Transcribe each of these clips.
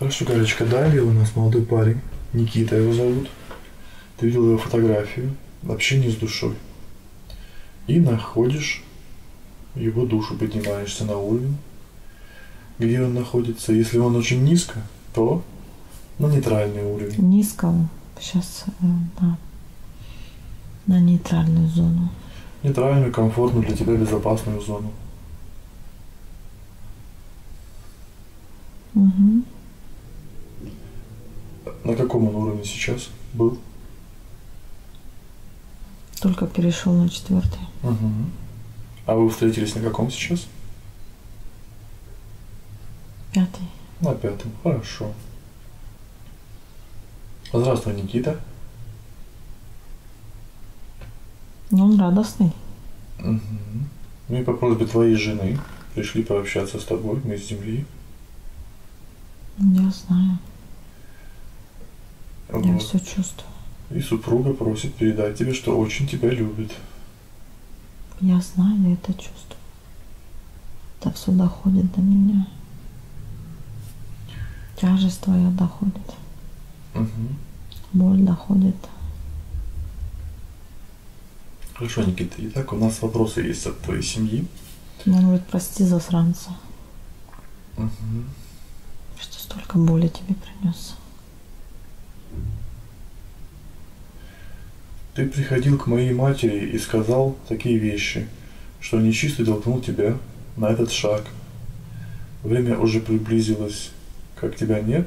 Хорошо, Галечка, далее у нас молодой парень, Никита его зовут. Ты видел его фотографию, общение с душой. И находишь его душу, поднимаешься на уровень, где он находится. Если он очень низко, то на нейтральный уровень. Низко. Сейчас на нейтральную зону. Нейтральную, комфортную для тебя, безопасную зону. Угу. На каком он уровне сейчас был? Только перешел на 4. Угу. А вы встретились на каком сейчас? 5. На 5. Хорошо. Здравствуй, Никита. Он радостный. Угу. Мы по просьбе твоей жены пришли пообщаться с тобой, мы с Земли. Я знаю. Вот. Я все чувствую. И супруга просит передать тебе, что очень тебя любит. Я знаю, я это чувствую. Это все доходит до меня. Тяжесть твоя доходит. Угу. Боль доходит. Хорошо, Никита. Итак, у нас вопросы есть от твоей семьи. Он говорит, прости, засранца, Угу. что столько боли тебе принес. Ты приходил к моей матери и сказал такие вещи, что нечистый толкнул тебя на этот шаг. Время уже приблизилось, как тебя нет.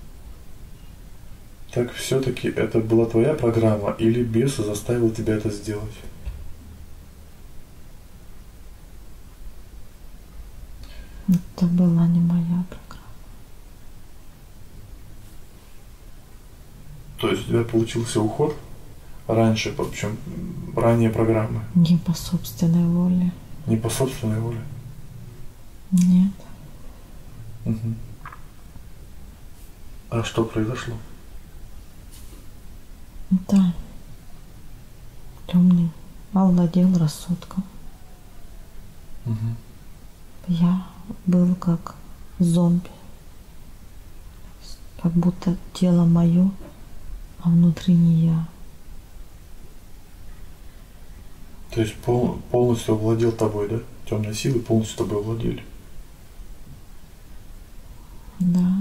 Так все-таки это была твоя программа или бес заставил тебя это сделать? Это была не моя программа. То есть у тебя получился уход раньше, причем ранее программы? Не по собственной воле. Не по собственной воле? Нет. Угу. А что произошло? Да. Темный овладел рассудком. Угу. Я был как зомби. Как будто тело мое, а внутри не я. То есть полностью овладел тобой, да? Темные силы полностью тобой овладели. Да.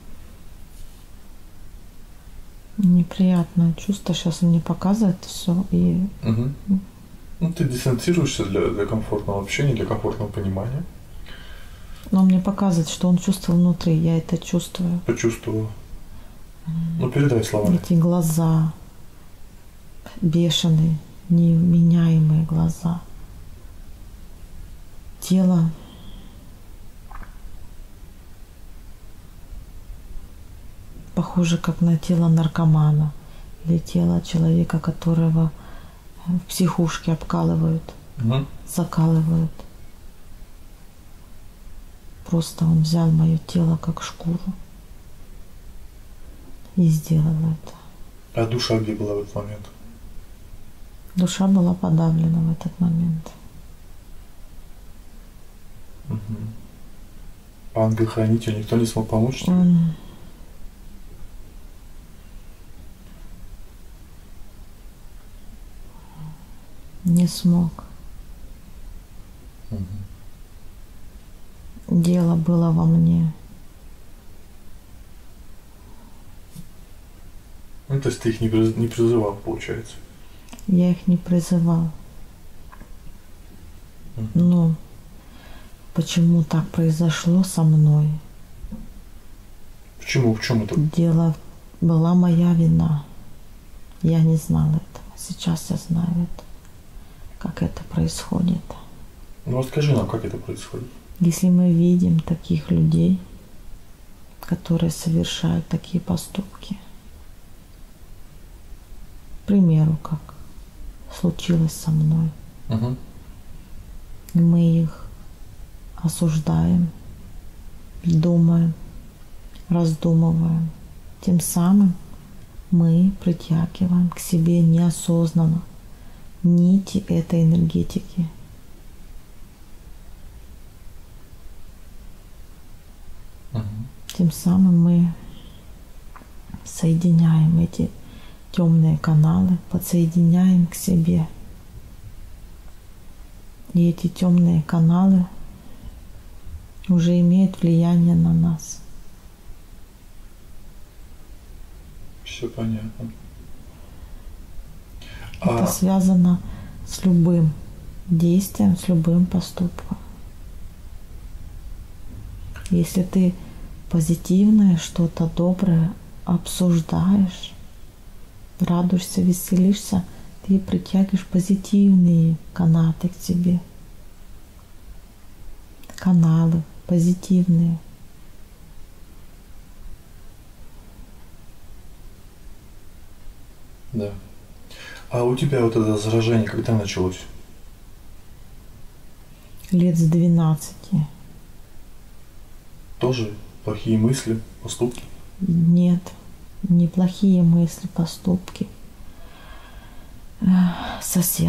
Неприятное чувство. Сейчас он мне показывает все. И... Угу. Ну, ты дистанцируешься для комфортного общения, для комфортного понимания. Но он мне показывает, что он чувствовал внутри. Я это чувствую. Почувствовала. Ну, передай словами. Эти глаза. Бешеные, невменяемые глаза. Тело. Похоже, как на тело наркомана или тело человека, которого в психушке обкалывают, закалывают. Просто он взял мое тело как шкуру и сделал это. А душа где была в этот момент? Душа была подавлена в этот момент. Угу. Ангел-хранитель, никто не смог помочь тебе? Он не смог. Угу. Дело было во мне. Ну, то есть ты их не призывал, получается? Я их не призывал. Угу. Но почему так произошло со мной? Почему? В чем это? Дело была моя вина. Я не знала этого. Сейчас я знаю это. Как это происходит. Ну, расскажи нам, как это происходит. Если мы видим таких людей, которые совершают такие поступки, к примеру, как случилось со мной, Угу. мы их осуждаем, думаем, раздумываем. Тем самым мы притягиваем к себе неосознанно нити этой энергетики. Угу. Тем самым мы соединяем эти темные каналы, подсоединяем к себе. И эти темные каналы уже имеют влияние на нас. Все понятно. Это связано с любым действием, с любым поступком. Если ты позитивное, что-то доброе обсуждаешь, радуешься, веселишься, ты притягиваешь позитивные канаты к тебе. Каналы позитивные. Да. А у тебя вот это заражение когда началось? Лет с 12. Тоже плохие мысли, поступки? Нет, неплохие мысли, поступки. Сосед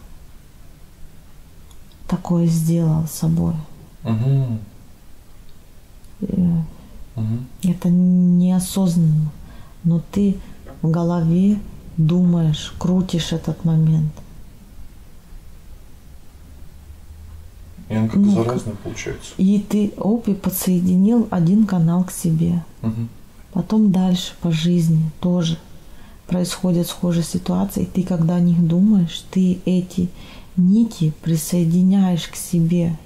такое сделал с собой. Угу. Это неосознанно, но ты в голове думаешь, крутишь этот момент. И он как заразный получается. И ты и подсоединил один канал к себе. Угу. Потом дальше по жизни тоже происходят схожие ситуации. И ты, когда о них думаешь, ты эти нити присоединяешь к себе.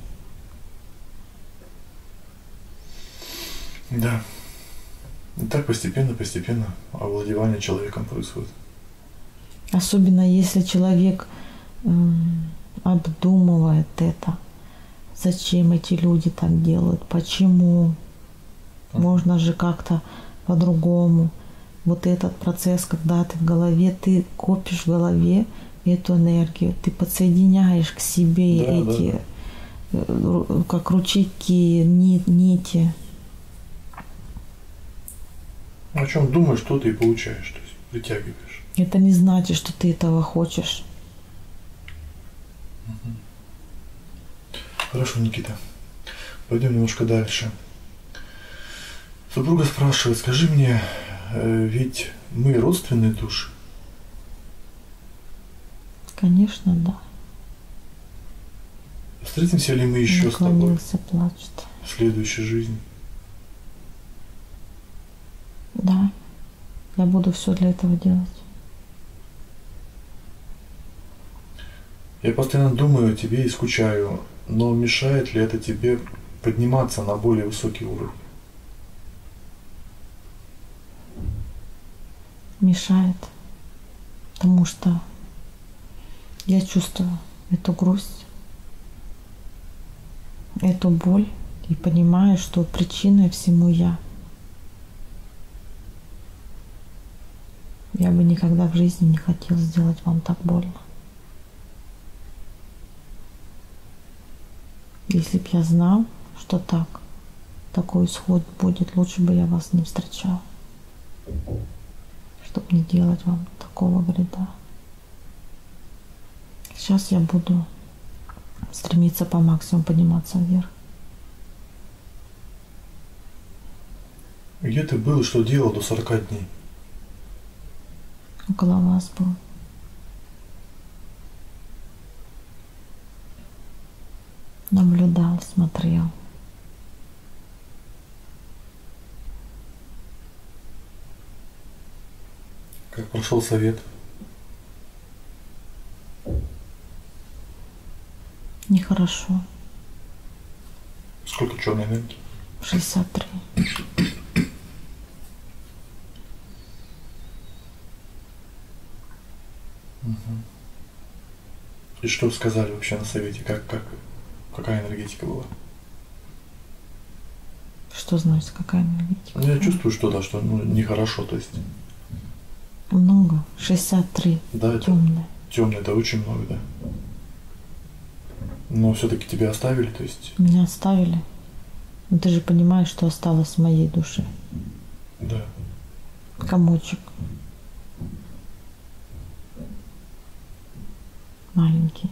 Да. И так постепенно овладевание человеком происходит. Особенно если человек обдумывает это. Зачем эти люди так делают? Почему? Можно же как-то по-другому. Вот этот процесс, когда ты в голове, ты копишь в голове эту энергию, ты подсоединяешь к себе эти, как ручейки, нити. О чем думаешь, что ты и получаешь, то есть притягиваешь. Это не значит, что ты этого хочешь. Хорошо, Никита. Пойдем немножко дальше. Супруга спрашивает, скажи мне, ведь мы родственные души? Конечно, да. Встретимся ли мы еще с тобой Наклонился, плачет. в следующей жизни? Да. Я буду все для этого делать. Я постоянно думаю о тебе и скучаю, но мешает ли это тебе подниматься на более высокий уровень? Мешает. Потому что я чувствую эту грусть, эту боль и понимаю, что причиной всему я. Я бы никогда в жизни не хотел сделать вам так больно. Если б я знал, что такой исход будет, лучше бы я вас не встречал, чтобы не делать вам такого вреда. Сейчас я буду стремиться по максимуму подниматься вверх. Где ты был и что делал до 40 дней? Около вас был. Наблюдал, смотрел. Как прошел совет? Нехорошо. Сколько черной энергии? 63. И что сказали вообще на совете? Какая энергетика была? Что значит, какая энергетика? Ну, я чувствую, что да, что нехорошо, то есть. Много. 63. Да, Темное. Темное, это очень много, да. Но все-таки тебя оставили, то есть. Меня оставили. Но ты же понимаешь, что осталось в моей душе. Да. Комочек. Маленький.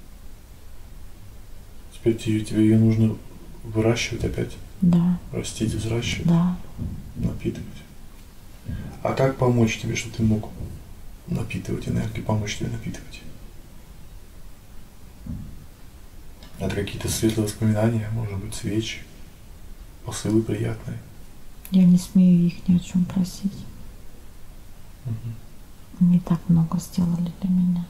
Теперь тебе ее нужно выращивать опять. Да. Растить, взращивать. Да. Напитывать. А как помочь тебе, чтобы ты мог напитывать энергию, помочь тебе напитывать? Это какие-то светлые воспоминания, может быть, свечи, посылы приятные. Я не смею их ни о чем просить. Угу. Они так много сделали для меня.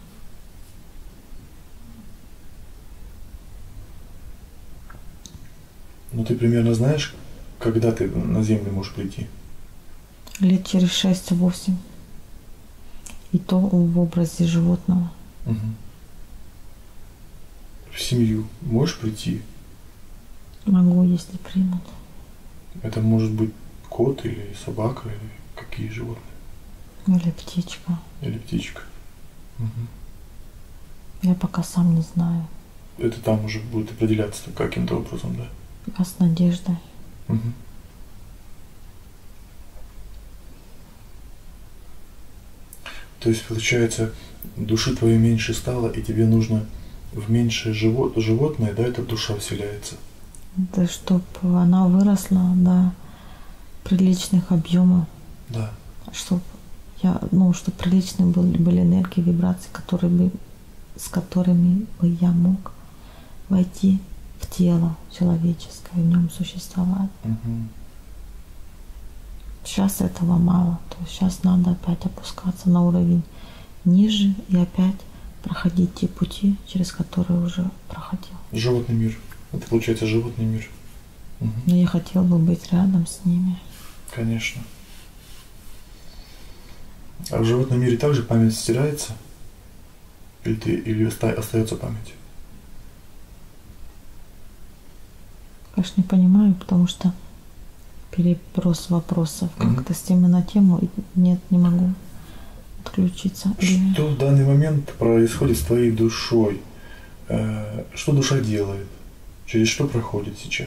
Ну ты примерно знаешь, когда ты на Землю можешь прийти? Лет через 6-8. И то в образе животного. Угу. В семью можешь прийти? Могу, если примут. Это может быть кот или собака, или какие животные? Или птичка. Или птичка. Угу. Я пока сам не знаю. Это там уже будет определяться каким-то образом, да? А с надеждой. Угу. То есть, получается, души твоей меньше стало, и тебе нужно в меньшее животное, да, эта душа вселяется? Да, чтобы она выросла до приличных объемов. Да. Чтобы чтобы приличные были энергии, вибрации, с которыми бы я мог войти в тело человеческое, в нем существовать. Угу. Сейчас этого мало. То есть сейчас надо опять опускаться на уровень ниже и опять проходить те пути, через которые уже проходил. Животный мир. Это получается животный мир. Угу. Но я хотел бы быть рядом с ними. Конечно. А в животном мире также память стирается? Или остается память? Конечно, не понимаю, потому что переброс вопросов как-то с темы на тему. Нет, не могу отключиться. Что в данный момент происходит с твоей душой? Что душа делает? Через что проходит сейчас?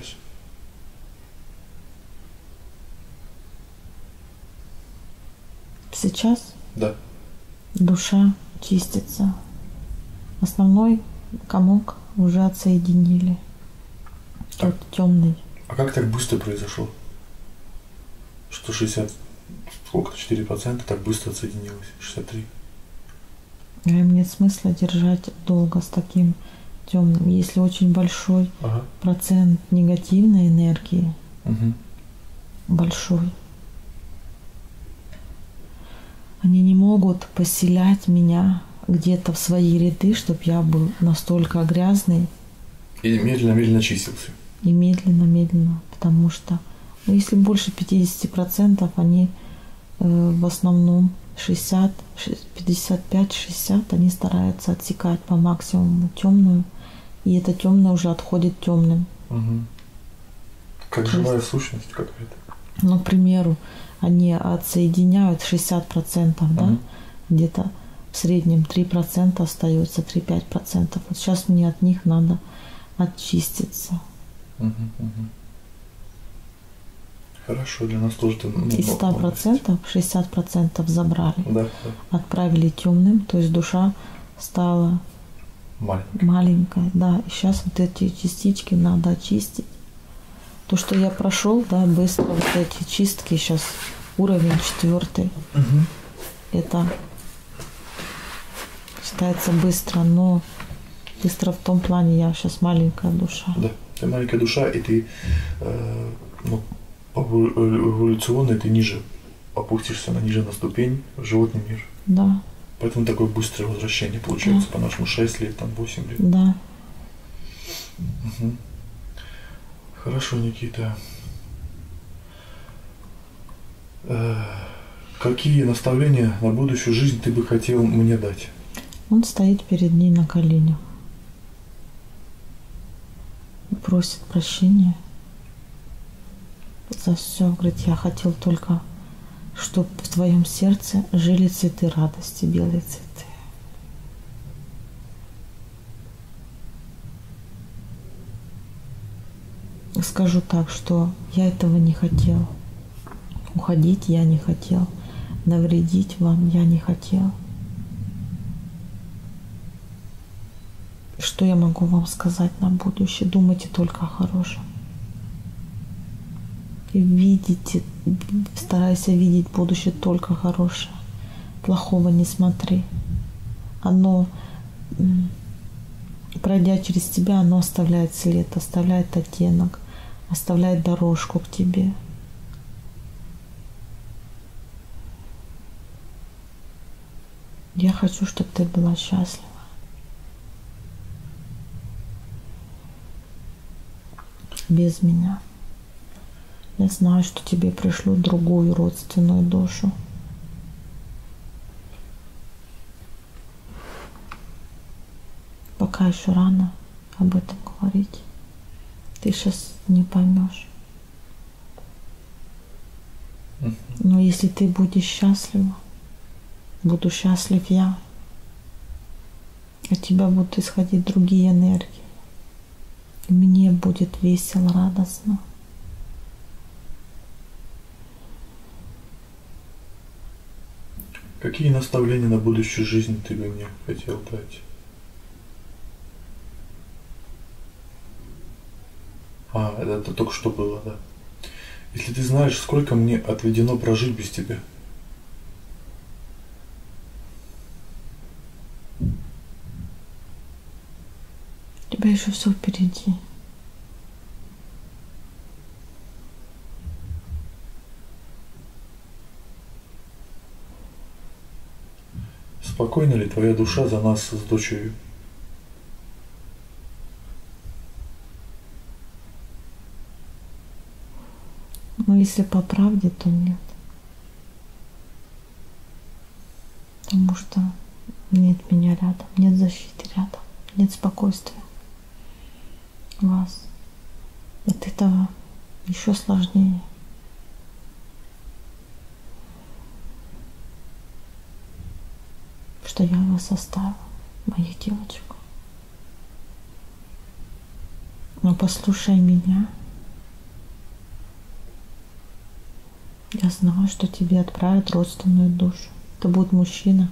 Сейчас да. Душа чистится. Основной комок уже отсоединили. Тот темный. А как так быстро произошло? Что 4% так быстро отсоединилось? 63%. Им нет смысла держать долго с таким темным. Если очень большой процент негативной энергии, большой, они не могут поселять меня где-то в свои ряды, чтобы я был настолько грязный. И медленно-медленно чистился. И медленно-медленно, потому что если больше 50%, они в основном 60, 55-60, они стараются отсекать по максимуму темную, и это темное уже отходит темным. Угу. Как живая сущность какая-то. Ну, к примеру, они отсоединяют 60%, да, где-то в среднем 3% остается, 3-5%. Вот сейчас мне от них надо очиститься. Хорошо, для нас тоже это... Из 100% 60% забрали. Да. Отправили темным, то есть душа стала маленькая. Да, и сейчас вот эти частички надо очистить. То, что я прошел, да, быстро вот эти чистки, сейчас уровень 4. Это считается быстро, но быстро в том плане, я сейчас маленькая душа. Да, ты маленькая душа, и ты эволюционно ты ниже опустишься ниже на ступень в животный мир. Да. Поэтому такое быстрое возвращение получается, по-нашему 6 лет, там 8 лет. Да. Хорошо, Никита. Какие наставления на будущую жизнь ты бы хотел мне дать? Он стоит перед ней на коленях и просит прощения за все. Говорит, я хотел только, чтобы в твоем сердце жили цветы радости, белые цветы. Скажу так, что я этого не хотел. Уходить я не хотел. Навредить вам я не хотел. Что я могу вам сказать на будущее? Думайте только о хорошем. И видите, старайся видеть будущее только хорошее. Плохого не смотри. Оно, пройдя через тебя, оно оставляет след, оставляет оттенок, оставляет дорожку к тебе. Я хочу, чтобы ты была счастлива. Без меня. Я знаю, что тебе пришлют другую родственную душу. Пока еще рано об этом говорить. Ты сейчас не поймешь. Но если ты будешь счастлива, буду счастлив я. От тебя будут исходить другие энергии. И мне будет весело, радостно. Какие наставления на будущую жизнь ты бы мне хотел дать? Это только что было, да. Если ты знаешь, сколько мне отведено прожить без тебя. У тебя еще все впереди. Спокойна ли твоя душа за нас с дочерью? Но если по правде, то нет. Потому что нет меня рядом, нет защиты рядом, нет спокойствия вас. От этого еще сложнее. Что я вас оставила, моих девочек. Но послушай меня. Я знаю, что тебе отправят родственную душу. Это будет мужчина.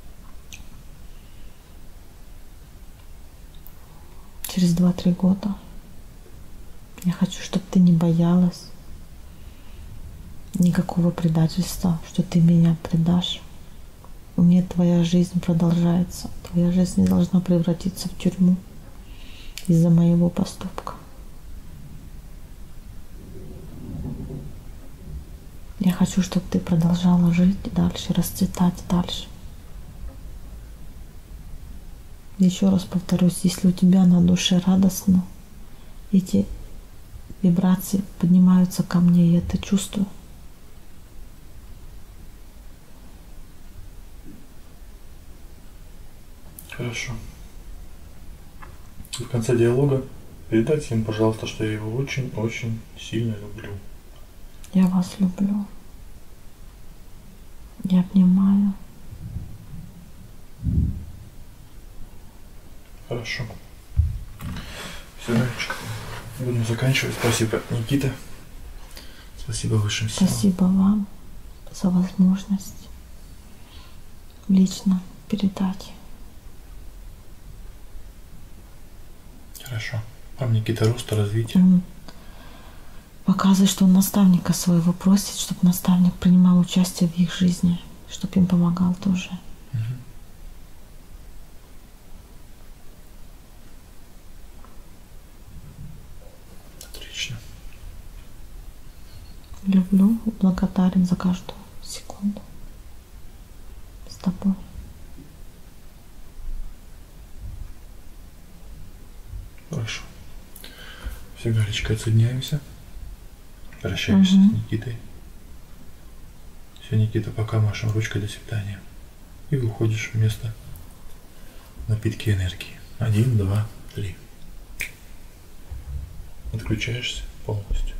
Через 2-3 года. Я хочу, чтобы ты не боялась никакого предательства, что ты меня предашь. Нет, твоя жизнь продолжается. Твоя жизнь не должна превратиться в тюрьму из-за моего поступка. Я хочу, чтобы ты продолжала жить дальше, расцветать дальше. Еще раз повторюсь, если у тебя на душе радостно, эти вибрации поднимаются ко мне, я это чувствую. Хорошо. И в конце диалога передайте им, пожалуйста, что я его очень-очень сильно люблю. Я вас люблю. Я обнимаю. Хорошо. Все, Галечка. Будем заканчивать. Спасибо, Никита. Спасибо высшим силам. Спасибо вам за возможность лично передать. Хорошо. Вам, Никита, роста, развития. Он показывает, что он наставника своего просит, чтобы наставник принимал участие в их жизни, чтобы им помогал тоже. Отлично. Люблю и благодарен за каждую секунду с тобой. Хорошо. Все, Галечка, отсоединяемся. Прощаемся с Никитой. Все, Никита, пока, машем ручкой, до свидания. И выходишь в место напитки энергии. 1, 2, 3. Отключаешься полностью.